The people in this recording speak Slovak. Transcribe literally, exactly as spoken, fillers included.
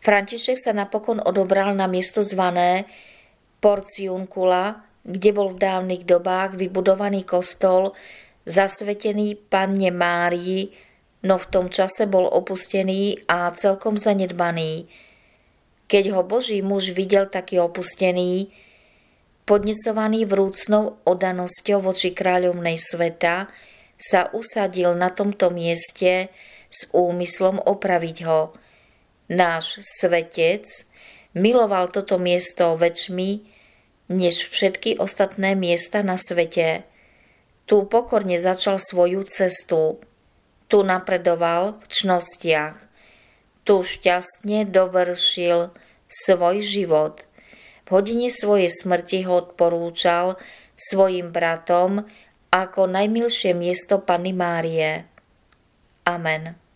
František sa napokon odobral na miesto zvané Porciuncula, kde bol v dávnych dobách vybudovaný kostol zasvetený Panne Márii, no v tom čase bol opustený a celkom zanedbaný. Keď ho Boží muž videl taký opustený, podnecovaný vrúcnou oddanosťou voči kráľovnej sveta, sa usadil na tomto mieste s úmyslom opraviť ho. Náš svetec miloval toto miesto väčšmi než všetky ostatné miesta na svete. Tu pokorne začal svoju cestu. Tu napredoval v čnostiach. Tu šťastne dovršil svoj život. V hodine svojej smrti ho odporúčal svojim bratom ako najmilšie miesto Panny Márie. Amen.